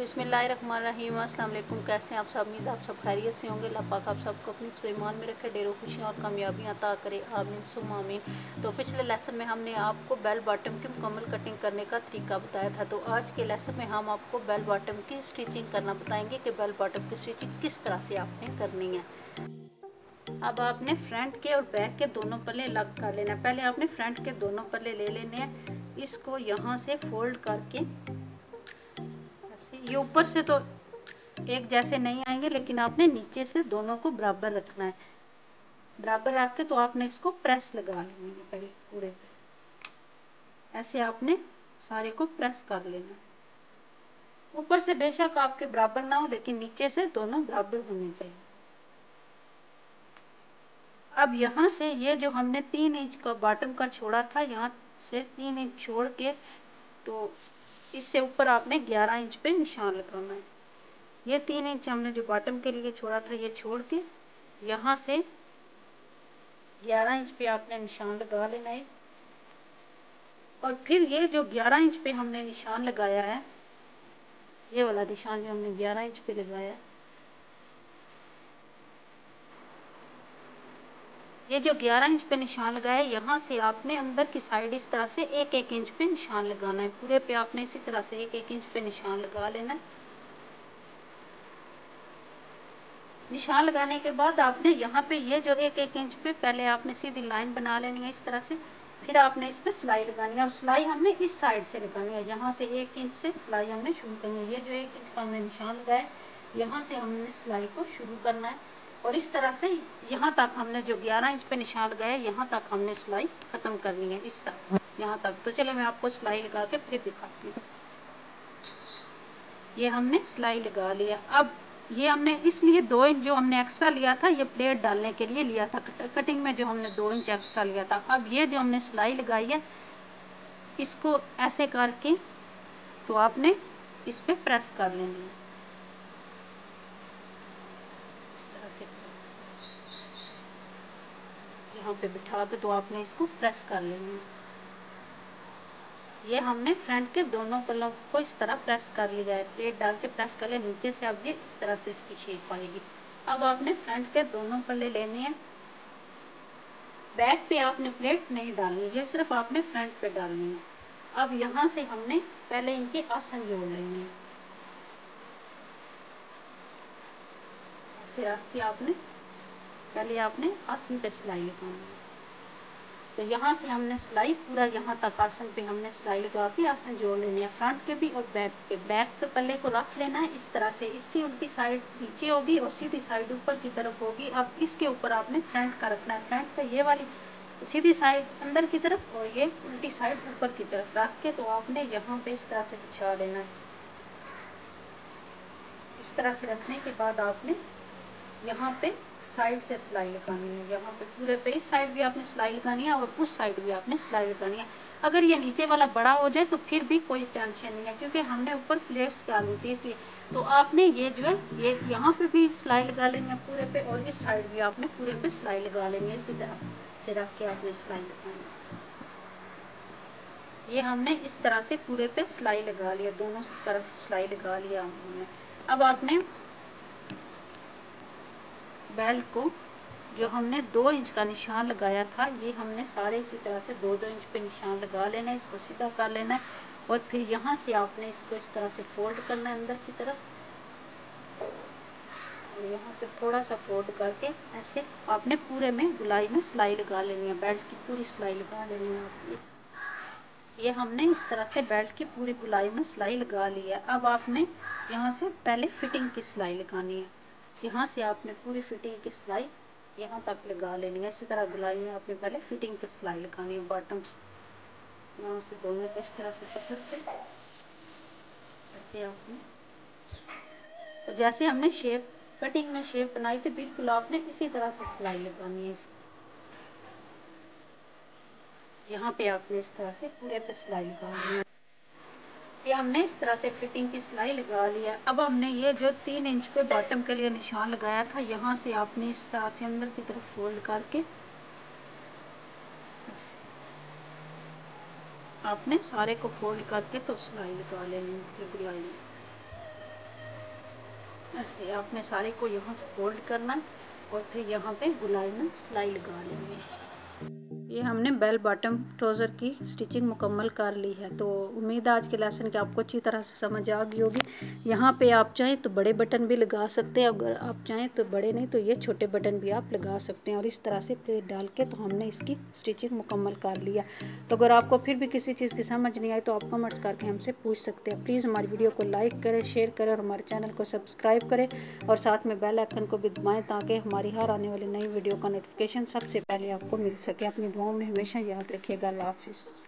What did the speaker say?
बिस्मिल्लाहिर्रहमानिर्रहीम। अस्सलाम वालेकुम। कैसे हैं आप सब? उम्मीद आप सब खैरियत से होंगे। अल्लाह पाक आप सबको अपनी ईमान में रखे, ढेरों खुशियाँ और कामयाबियाँ अता करे, आमीन सुम्मा आमीन। तो पिछले लेसन में हमने आपको बेल बॉटम की मुकम्मल कटिंग करने का तरीका बताया था। तो आज के लेसन में हम आपको बेल बॉटम की स्टिचिंग करना बताएंगे कि बेल बॉटम की स्टिचिंग किस तरह से आपने करनी है। अब आपने फ्रंट के और बैक के दोनों पल्ले अलग कर लेना है। पहले आपने फ्रंट के दोनों पल्ले ले लेने हैं। इसको यहाँ से फोल्ड करके, ये ऊपर से तो एक जैसे नहीं आएंगे, लेकिन आपने नीचे से दोनों को बराबर रखना है। बराबर रख के तो आपने इसको प्रेस लगा लेनी है। पहले पूरे पे ऐसे आपने सारे को प्रेस कर लेना है। ऊपर से बेशक आपके बराबर ना हो, लेकिन नीचे से दोनों बराबर होने चाहिए। अब यहाँ से ये जो हमने 3 इंच का बॉटम का छोड़ा था, यहाँ से 3 इंच छोड़ के तो इससे ऊपर आपने 11 इंच पे निशान लगाना है। ये 3 इंच हमने जो बॉटम के लिए छोड़ा था, ये छोड़ के यहाँ से 11 इंच पे आपने निशान लगा लेना है। और फिर ये जो 11 इंच पे हमने निशान लगाया है, ये वाला निशान जो हमने 11 इंच पे लगाया है, ये जो 11 इंच पे निशान लगाया है, यहाँ से आपने अंदर की साइड इस तरह से 1-1 इंच पे निशान लगाना है। पूरे पे आपने इसी तरह से 1-1 इंच पे निशान लगा लेना है। निशान लगाने के बाद आपने यहाँ पे ये जो 1-1 इंच पे पहले आपने सीधी लाइन बना लेनी है इस तरह से। फिर आपने इस पे सिलाई लगानी है, और सिलाई हमने इस साइड से लगानी है। यहाँ से 1 इंच से सिलाई हमने शुरू करनी है। ये जो 1 इंच का हमने निशान लगाया, यहाँ से हमने सिलाई को शुरू करना है। और इस तरह से यहाँ तक हमने जो 11 इंच पे निशान लगाया, यहाँ तक हमने सिलाई खत्म करनी है, इस तक, यहाँ तक। तो चलो मैं आपको सिलाई लगा के फिर दिखाती हूँ। ये हमने सिलाई लगा लिया। अब ये हमने इसलिए 2 इंच जो हमने एक्स्ट्रा लिया था, ये प्लेट डालने के लिए लिया था। कटिंग में जो हमने 2 इंच एक्स्ट्रा लिया था। अब ये जो हमने सिलाई लगाई है, इसको ऐसे करके तो आपने इस पे प्रेस कर लेनी है, इस तरह से यहाँ पे बिठा के तो आपने इसको प्रेस कर लेनी है। ये हमने फ्रंट के दोनों पल्लों को इस तरह प्रेस कर लिया है। प्लेट डाल के प्रेस कर लिया। नीचे से अब ये इस तरह से इसकी शेप आएगी। अब आपने फ्रंट के दोनों पल्ले लेने हैं। बैक पे आपने प्लेट नहीं डालनी, ये सिर्फ आपने फ्रंट पे डालनी है। अब यहाँ से हमने पहले इनके आसन जोड़ लेंगे। ऐसे रख के आपने पहले आपने आसन पे सिलाई लगानी है। तो यहाँ से हमने सिलाई पूरा यहाँ तक आसन पे हमने सिलाई लगा के आसन जोड़ लेने हैं, फ्रंट के भी और बैक के। बैक पे पल्ले को रख लेना है इस तरह से। इसकी उल्टी साइड नीचे होगी और सीधी साइड ऊपर की तरफ होगी। अब इसके ऊपर आपने फ्रंट का रखना है। फ्रंट का ये वाली सीधी साइड अंदर की तरफ और ये उल्टी साइड ऊपर की तरफ रख के तो आपने यहाँ पे इस तरह से बिछा लेना है। इस तरह से रखने के बाद आपने यहाँ पे साइड से सिलाई लगानी है। यहाँ पे पूरे पे इस साइड भी आपने सिलाई लगानी है और उस साइड भी आपने सिलाई लगानी है। अगर ये नीचे वाला बड़ा हो जाए तो फिर भी कोई टेंशन नहीं है, क्योंकि हमने ऊपर प्लेट्स डाली थी इसलिए। तो आपने ये जो है ये यहाँ पे भी सिलाई लगा लेनी है पूरे पे, और इस साइड भी आपने पूरे पे सिलाई लगा लेनी है। इसी तरह से रख के आपने सिलाई लगानी है। ये हमने इस तरह से पूरे पे सिलाई लगा लिया, दोनों तरफ सिलाई लगा लिया हमने। अब आपने बेल्ट को जो हमने 2 इंच का निशान लगाया था, ये हमने सारे इसी तरह से 2-2 इंच पे निशान लगा लेना है। इसको सीधा कर लेना है और फिर यहाँ से आपने इसको इस तरह से फोल्ड करना है अंदर की तरफ, और यहाँ से थोड़ा सा फोल्ड करके ऐसे आपने पूरे में गुलाई में सिलाई लगा लेनी है। बेल्ट की पूरी सिलाई लगा लेनी है आपने। ये हमने इस तरह से बेल्ट की पूरी गुलाई में सिलाई लगा ली है। अब आपने यहाँ से पहले फिटिंग की सिलाई लगानी है। यहाँ से आपने पूरी फिटिंग की सिलाई यहाँ तक लगा लेनी है। इसी तरह गुलाई में आपने पहले फिटिंग की सिलाई लगानी है। बॉटम से यहाँ से दोनों को इस तरह से पकड़ के ऐसे आपने, तो जैसे हमने शेप कटिंग में शेप बनाई थी, बिल्कुल आपने इसी तरह से सिलाई लगानी है। यहाँ पे आपने इस तरह से पूरे पे सिलाई लगानी है। ये हमने इस तरह से फिटिंग की सिलाई लगा लिया। अब हमने ये जो 3 इंच पे बॉटम के लिए निशान लगाया था, यहाँ से आपने इस तरह से अंदर की तरफ फोल्ड करके आपने सारे को फोल्ड करके तो सिलाई लगा लेनी है गुलाई में। ऐसे आपने सारे को यहाँ से फोल्ड करना और फिर यहाँ पे गुलाई में सिलाई लगा लेंगे। ये हमने बेल बॉटम ट्राउज़र की स्टिचिंग मुकम्मल कर ली है। तो उम्मीद है आज के लेसन की आपको अच्छी तरह से समझ आ गई होगी। यहाँ पे आप चाहें तो बड़े बटन भी लगा सकते हैं, अगर आप चाहें तो बड़े नहीं तो ये छोटे बटन भी आप लगा सकते हैं। और इस तरह से प्लेट डाल के तो हमने इसकी स्टिचिंग मुकम्मल कर लिया। तो अगर आपको फिर भी किसी चीज़ की समझ नहीं आई तो आप कमेंट्स करके हमसे पूछ सकते हैं। प्लीज़ हमारी वीडियो को लाइक करें, शेयर करें और हमारे चैनल को सब्सक्राइब करें और साथ में बेल आइकन को भी दबाएँ ताकि हमारी हर आने वाली नई वीडियो का नोटिफिकेशन सबसे पहले आपको मिल सके। अपनी दुआओं में हमेशा याद रखिएगा। अल्लाह हाफिज़।